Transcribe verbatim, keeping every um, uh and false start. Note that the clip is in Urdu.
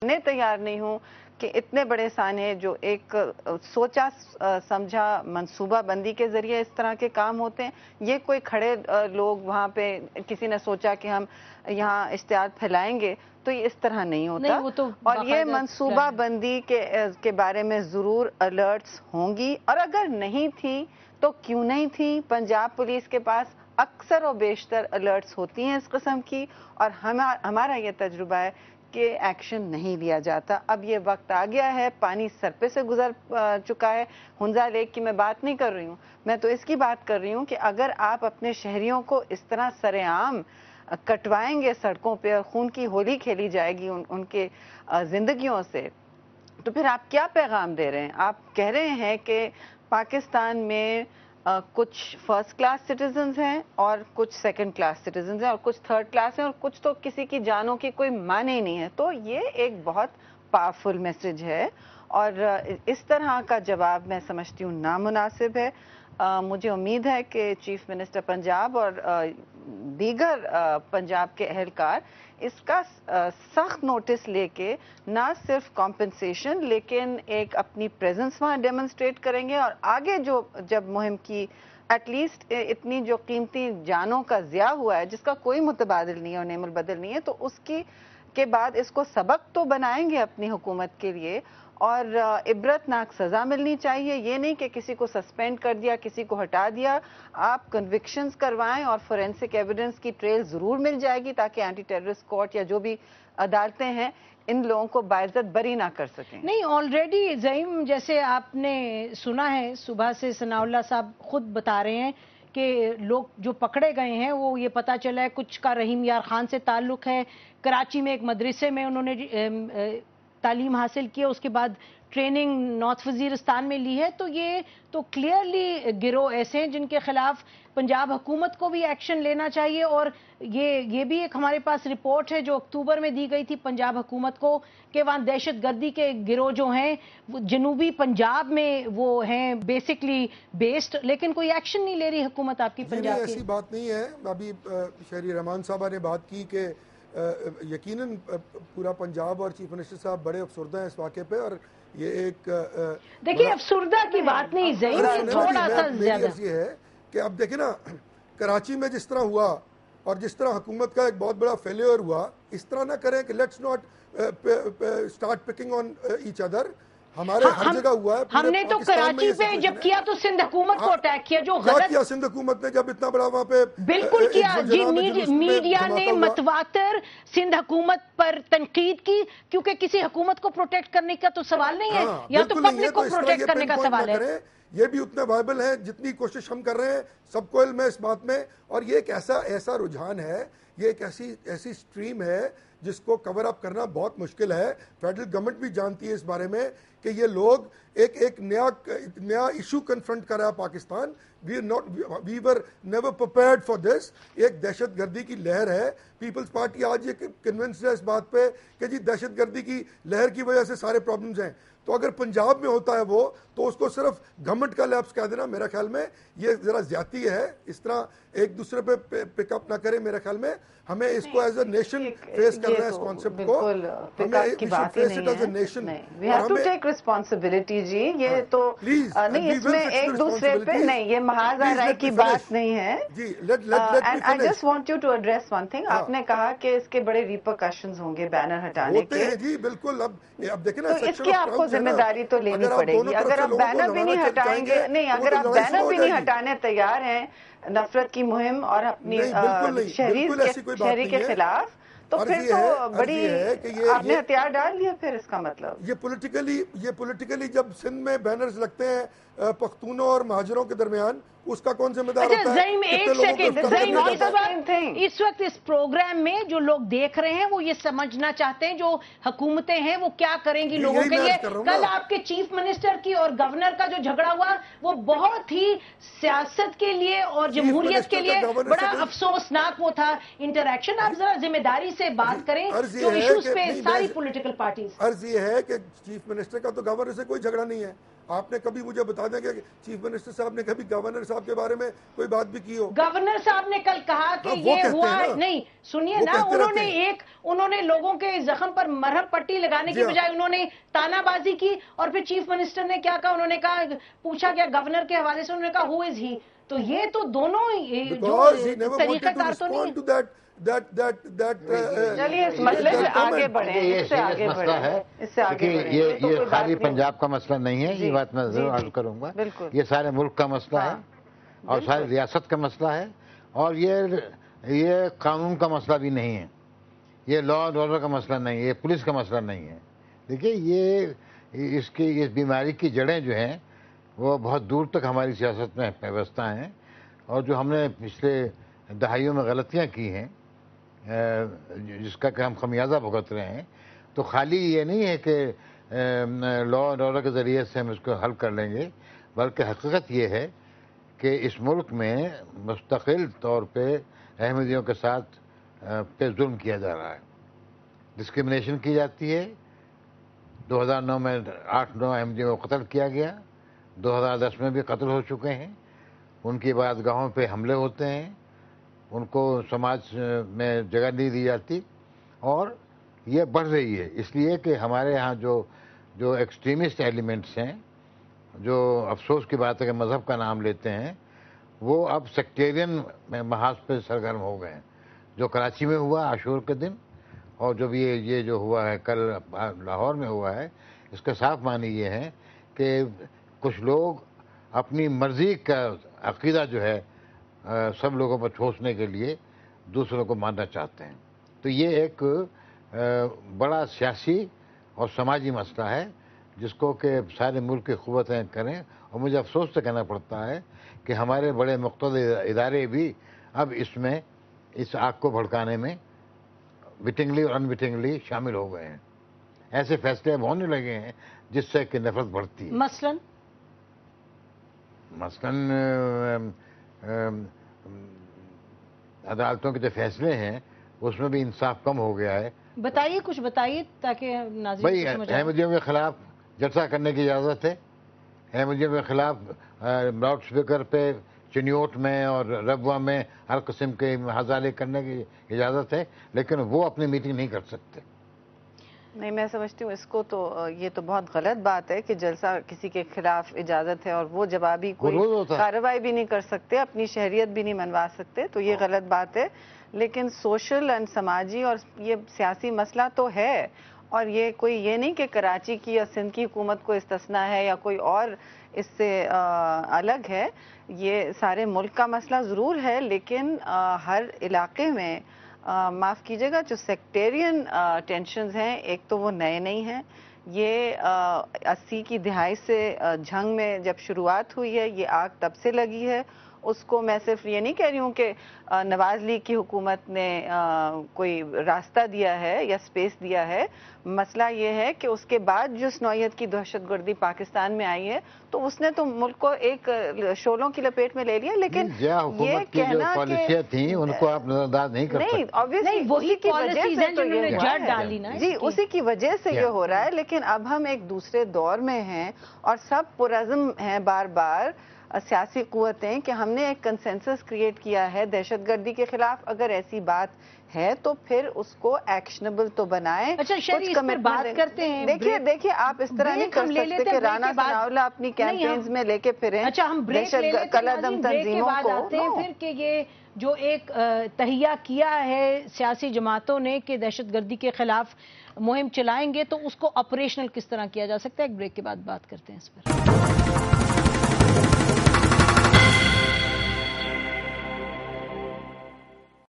मानने तैयार नहीं हूँ کہ اتنے بڑے سانحے جو ایک سوچا سمجھا منصوبہ بندی کے ذریعے اس طرح کے کام ہوتے ہیں. یہ کوئی کھڑے لوگ وہاں پہ کسی نے سوچا کہ ہم یہاں اشتہار پھیلائیں گے تو یہ اس طرح نہیں ہوتا. اور یہ منصوبہ بندی کے کے بارے میں ضرور الرٹس ہوں گی, اور اگر نہیں تھی تو کیوں نہیں تھی. پنجاب پولیس کے پاس اکثر و بیشتر الرٹس ہوتی ہیں اس قسم کی, اور ہمارا یہ تجربہ ہے کہ ایکشن نہیں لیا جاتا. اب یہ وقت آ گیا ہے, پانی سر پہ سے گزر چکا ہے. ہنزا لیک کی میں بات نہیں کر رہی ہوں, میں تو اس کی بات کر رہی ہوں کہ اگر آپ اپنے شہریوں کو اس طرح سر عام کٹوائیں گے سڑکوں پہ اور خون کی ہولی کھیلی جائے گی ان, ان کے زندگیوں سے, تو پھر آپ کیا پیغام دے رہے ہیں؟ آپ کہہ رہے ہیں کہ پاکستان میں کچھ فرسٹ کلاس سٹیزنز ہیں اور کچھ سیکنڈ کلاس سٹیزنز ہیں اور کچھ تھرڈ کلاس ہیں اور کچھ تو کسی کی جانوں کی کوئی معنی ہی نہیں ہے. تو یہ ایک بہت پاورفل میسج ہے, اور اس طرح کا جواب میں سمجھتی ہوں نامناسب ہے. مجھے امید ہے کہ چیف منسٹر پنجاب اور دیگر پنجاب کے اہلکار اس کا سخت نوٹس لے کے نہ صرف کمپنسیشن لیکن ایک اپنی پریزنس وہاں ڈیمونسٹریٹ کریں گے, اور آگے جو جب مہم کی ایٹ لیسٹ اتنی جو قیمتی جانوں کا ضیاع ہوا ہے جس کا کوئی متبادل نہیں ہے اور نعم البدل نہیں ہے, تو اس کی کے بعد اس کو سبق تو بنائیں گے اپنی حکومت کے لیے, اور عبرت ناک سزا ملنی چاہیے. یہ نہیں کہ کسی کو سسپینڈ کر دیا, کسی کو ہٹا دیا. آپ کنوکشنز کروائیں اور فورینسک ایویڈنس کی ٹریل ضرور مل جائے گی تاکہ اینٹی ٹیررسٹ کورٹ یا جو بھی عدالتیں ہیں ان لوگوں کو باعزت بری نہ کر سکیں. نہیں, آلریڈی زعیم جیسے آپ نے سنا ہے صبح سے ثناء اللہ صاحب خود بتا رہے ہیں کہ لوگ جو پکڑے گئے ہیں وہ یہ پتا چلا ہے کچھ کا رحیم یار خان سے تعلق ہے. کراچی میں ایک مدرسے میں انہوں نے تعلیم حاصل کی, اس کے بعد ٹریننگ نارتھ وزیرستان میں لی ہے. تو یہ تو کلیئرلی گروہ ایسے ہیں جن کے خلاف پنجاب حکومت کو بھی ایکشن لینا چاہیے. اور یہ یہ بھی ایک ہمارے پاس رپورٹ ہے جو اکتوبر میں دی گئی تھی پنجاب حکومت کو کہ وہاں دہشت گردی کے گروہ جو ہیں وہ جنوبی پنجاب میں وہ ہیں بیسکلی بیسڈ, لیکن کوئی ایکشن نہیں لے رہی حکومت آپ کی پنجاب کی. ایسی بات نہیں ہے. ابھی شہری رحمان صاحبہ نے بات کی کہ یقیناً پورا پنجاب اور چیف منسٹر صاحب بڑے افسردہ ہیں اس واقعے پہ, اور یہ ایک دیکھیے افسردہ کی بات نہیں, ضعیف تھوڑا سا زیادہ یہ ہے کہ اب دیکھیں نا کراچی میں جس طرح ہوا اور جس طرح حکومت کا ایک بہت بڑا فیلیئر ہوا, اس طرح نہ کریں کہ let's not start picking on each other. ہمارے ہر جگہ ہوا ہے. ہم نے تو کراچی پہ جب کیا تو سندھ حکومت کو اٹیک کیا, جو غلط کیا سندھ حکومت نے جب اتنا بڑا وہاں پہ بالکل کیا جی. میڈیا نے متواتر سندھ حکومت پر تنقید کی کیونکہ کسی حکومت کو پروٹیکٹ کرنے کا تو سوال نہیں ہے, یا تو پبلک کو پروٹیکٹ کرنے کا سوال ہے. یہ بھی اتنے وائبل ہیں جتنی کوشش ہم کر رہے ہیں, سب کو علم ہے اس بات میں. اور یہ ایک ایسا ایسا رجحان ہے, یہ ایک ایسی ایسی سٹریم ہے جس کو کور اپ کرنا بہت مشکل ہے. فیڈرل گورنمنٹ بھی جانتی ہے اس بارے میں کہ یہ لوگ ایک ایک نیا نیا ایشو کنفرنٹ کر رہا ہے Pakistan. We not we were never prepared for this. ایک دہشت گردی کی لہر ہے. پیپلز پارٹی آج یہ کنونسڈ ہے اس بات پہ کہ جی دہشت گردی کی لہر کی وجہ سے سارے پرابلمز ہیں. تو اگر پنجاب میں ہوتا ہے وہ, تو اس کو صرف گورنمنٹ کا لیپس کہہ دینا میرا خیال میں یہ ذرا زیادتی ہے. اس طرح ایک دوسرے پہ پک اپ نہ کرے. میرا خیال میں ہمیں اس کو ایز اے نیشن فیس کرنا ہے اس کانسیپٹ کو. ہمیں face it as a nation. We have to take responsibility جی. یہ تو نہیں, اس میں ایک دوسرے پہ نہیں, یہ محاذ رائے کی بات نہیں ہے. And I just want you to address one thing. آپ نے کہا کہ اس کے بڑے ریپرکشنز ہوں گے بینر ہٹانے کے. جی بالکل. اب اب دیکھیں نا, اس کی آپ کو ذمہ داری تو لینی پڑے گی. اگر آپ بینر بھی نہیں ہٹائیں گے, نہیں اگر آپ بینر بھی نہیں ہٹانے تیار ہیں نفرت کی مہم اور اپنی شہری کے خلاف, تو پھر تو بڑی آپ نے ہتھیار ڈال لیا. پھر اس کا مطلب یہ پولیٹیکلی یہ پولیٹیکلی جب سندھ میں بینرز لگتے ہیں پختونوں اور مہاجروں کے درمیان, اس کا کون ذمہ دار ہوتا ہے؟ ایک سیکنڈ, اس وقت اس پروگرام میں جو لوگ دیکھ رہے ہیں وہ یہ سمجھنا چاہتے ہیں جو حکومتیں ہیں وہ کیا کریں گی لوگوں کے لیے. کل آپ کے چیف منسٹر کی اور گورنر کا جو جھگڑا ہوا وہ بہت ہی سیاست کے لیے اور جمہوریت کے لیے بڑا افسوسناک وہ تھا انٹریکشن. آپ ذرا ذمہ داری سے بات کریں جو ایشوز پہ ساری پولیٹیکل پارٹیز. عرض یہ ہے کہ چیف منسٹر کا تو گورنر سے کوئی جھگڑا نہیں ہے, آپ نے کبھی مجھے بتا دیں کہ چیف منسٹر صاحب نے کبھی گورنر صاحب کے بارے میں کوئی بات بھی کی ہو؟ گورنر صاحب نے کل کہا کہ یہ ہوا نہیں، سنیے نا، انہوں نے ایک انہوں نے لوگوں کے زخم پر مرہم پٹی لگانے کی بجائے انہوں نے تانا بازی کی، اور پھر چیف منسٹر نے کیا کہا، انہوں نے کہا، پوچھا گیا گورنر کے حوالے سے، انہوں نے کہا ہو از ہی. تو یہ تو دونوں طریقہ کار تو نہیں ہے. چلیے اس مسئلے سے آگے بڑھیں، اس سے آگے بڑھیں، اس سے آگے بڑھیں. یہ خالی پنجاب کا مسئلہ نہیں ہے، یہ بات میں ضرور عرض کروں گا. یہ سارے ملک کا مسئلہ ہے اور ساری ریاست کا مسئلہ ہے، اور یہ یہ قانون کا مسئلہ بھی نہیں ہے، یہ لا اینڈ آرڈر کا مسئلہ نہیں ہے، یہ پولیس کا مسئلہ نہیں ہے. دیکھیے یہ اس کی اس بیماری کی جڑیں جو ہیں وہ بہت دور تک ہماری سیاست میں پیوستہ ہیں، اور جو ہم نے پچھلے دہائیوں میں غلطیاں کی ہیں جس کا کہ ہم خمیازہ بھگت رہے ہیں، تو خالی یہ نہیں ہے کہ لا اینڈ آرڈر کے ذریعے سے ہم اس کو حل کر لیں گے، بلکہ حقیقت یہ ہے کہ اس ملک میں مستقل طور پہ احمدیوں کے ساتھ پہ ظلم کیا جا رہا ہے، ڈسکرمنیشن کی جاتی ہے. دو ہزار نو میں آٹھ نو احمدیوں کو قتل کیا گیا، دو ہزار دس میں بھی قتل ہو چکے ہیں، ان کی عبادتگاہوں پہ حملے ہوتے ہیں، ان کو سماج میں جگہ نہیں دی جاتی، اور یہ بڑھ رہی ہے اس لیے کہ ہمارے ہاں جو جو ایکسٹریمسٹ ایلیمنٹس ہیں، جو افسوس کی بات ہے کہ مذہب کا نام لیتے ہیں، وہ اب سیکٹیرین محاذ پہ سرگرم ہو گئے ہیں. جو کراچی میں ہوا عاشور کے دن، اور جو بھی یہ جو ہوا ہے کل لاہور میں ہوا ہے، اس کا صاف معنی یہ ہے کہ کچھ لوگ اپنی مرضی کا عقیدہ جو ہے سب لوگوں پر ٹھوسنے کے لیے دوسروں کو ماننا چاہتے ہیں. تو یہ ایک بڑا سیاسی اور سماجی مسئلہ ہے جس کو کہ سارے ملک کی قوتیں کریں، اور مجھے افسوس سے کہنا پڑتا ہے کہ ہمارے بڑے مقتدر ادارے بھی اب اس میں اس آگ کو بھڑکانے میں وٹنگلی اور انوٹنگلی شامل ہو گئے ہیں. ایسے فیصلے اب ہونے لگے ہیں جس سے کہ نفرت بڑھتی ہے. مثلاً مثلاً عدالتوں کے جو فیصلے ہیں اس میں بھی انصاف کم ہو گیا ہے. بتائیے، کچھ بتائیے تاکہ ناظرین بھائی کو سمجھ آئے. احمدیوں کے خلاف جلسہ کرنے کی اجازت ہے، احمدیوں کے خلاف لاؤڈ اسپیکر پہ چنیوٹ میں اور ربوہ میں ہر قسم کے ہزارے کرنے کی اجازت ہے، لیکن وہ اپنی میٹنگ نہیں کر سکتے. نہیں، میں سمجھتی ہوں اس کو تو یہ تو بہت غلط بات ہے کہ جلسہ کسی کے خلاف اجازت ہے اور وہ جوابی کوئی کارروائی بھی نہیں کر سکتے، اپنی شہریت بھی نہیں منوا سکتے، تو یہ غلط بات ہے. لیکن سوشل اینڈ سماجی اور یہ سیاسی مسئلہ تو ہے، اور یہ کوئی یہ نہیں کہ کراچی کی یا سندھ کی حکومت کو استثنا ہے یا کوئی اور اس سے الگ ہے. یہ سارے ملک کا مسئلہ ضرور ہے، لیکن ہر علاقے میں معاف کیجیے گا جو سیکٹیرین ٹینشنز ہیں، ایک تو وہ نئے نہیں ہیں. یہ اسی کی دہائی سے جنگ میں جب شروعات ہوئی ہے، یہ آگ تب سے لگی ہے. اس کو میں صرف یہ نہیں کہہ رہی ہوں کہ نواز لیگ کی حکومت نے کوئی راستہ دیا ہے یا سپیس دیا ہے. مسئلہ یہ ہے کہ اس کے بعد جس نوعیت کی دہشت گردی پاکستان میں آئی ہے تو اس نے تو ملک کو ایک شولوں کی لپیٹ میں لے لیا. لیکن یہ کہنا پالیسیاں تھیں ان کو آپ نظر انداز نہیں کر سکتے. نہیں، آبویسلی وہی کی وجہ سے تو یہ ڈالی نا، جی اسی کی وجہ سے یہ ہو رہا ہے. لیکن اب ہم ایک دوسرے دور میں ہیں اور سب پرعزم ہیں بار بار سیاسی قوتیں کہ ہم نے ایک کنسنسس کریٹ کیا ہے دہشت گردی کے خلاف. اگر ایسی بات ہے تو پھر اس کو ایکشنبل تو بنائیں. اچھا شریف اس پر بات کرتے ہیں. دیکھیے دیکھیے آپ اس طرح نہیں کر سکتے کہ رانا ثناء اللہ اپنی کیمپینز میں لے کے پھریں. اچھا ہم بریک لے لیتے ہیں، کالعدم تنظیموں کو آتے ہیں پھر کہ یہ جو ایک تہیہ کیا ہے سیاسی جماعتوں نے کہ دہشت گردی کے خلاف مہم چلائیں گے، تو اس کو آپریشنل کس طرح کیا جا سکتا ہے. ایک بریک کے بعد بات کرتے ہیں اس پر.